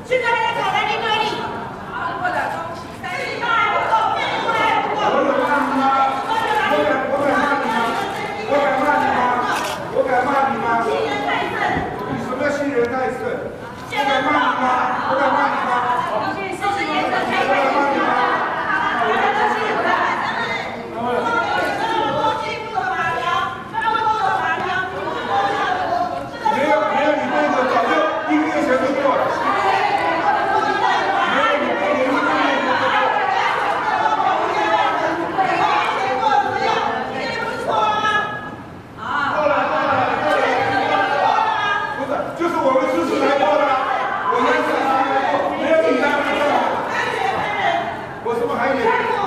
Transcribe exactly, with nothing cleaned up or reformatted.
现在来考来你对你。好，过了恭喜三十八，不够，不够，不够。我有骂你吗？我敢，我敢骂你吗？我敢骂你吗？我敢骂你吗？新人太甚。你什么新人太甚？我敢骂你吗？我敢骂你吗？你去试试颜色太深。我敢骂你吗？好，我敢骂你吗？没有没有你那个早就一个月前就过了。没有你那个一个月前就过了。过了过了过了。不是，就是我们支持才过的，我们支持才过，没有你那个。我什么还得？